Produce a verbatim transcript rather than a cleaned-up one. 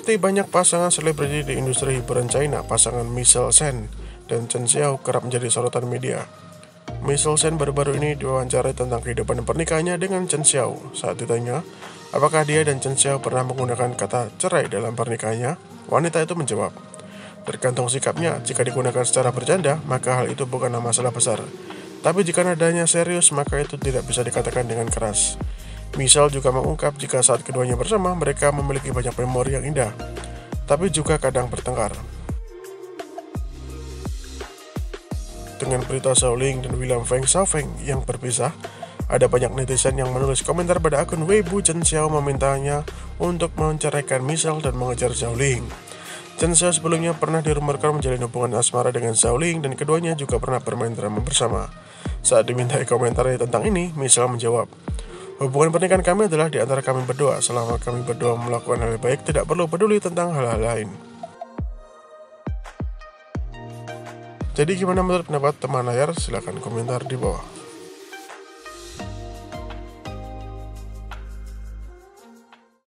Seperti banyak pasangan selebriti di industri hiburan China, pasangan Michelle Shen dan Chen Xiao kerap menjadi sorotan media. Michelle Shen baru-baru ini diwawancarai tentang kehidupan pernikahannya dengan Chen Xiao. Saat ditanya, apakah dia dan Chen Xiao pernah menggunakan kata cerai dalam pernikahannya, wanita itu menjawab, tergantung sikapnya, jika digunakan secara bercanda, maka hal itu bukanlah masalah besar. Tapi jika nadanya serius, maka itu tidak bisa dikatakan dengan keras. Michelle juga mengungkap jika saat keduanya bersama, mereka memiliki banyak memori yang indah, tapi juga kadang bertengkar. Dengan berita Xiaoling dan William Feng Xiaofeng yang berpisah, ada banyak netizen yang menulis komentar pada akun Weibo Chen Xiao memintanya untuk menceraikan Michelle dan mengejar Xiaoling. Chen Xiao sebelumnya pernah dirumorkan menjalin hubungan asmara dengan Xiaoling dan keduanya juga pernah bermain drama bersama. Saat dimintai komentarnya tentang ini, Michelle menjawab, hubungan pernikahan kami adalah di antara kami berdua. Selama kami berdua melakukan hal baik, tidak perlu peduli tentang hal-hal lain. Jadi gimana menurut pendapat teman layar? Silahkan komentar di bawah.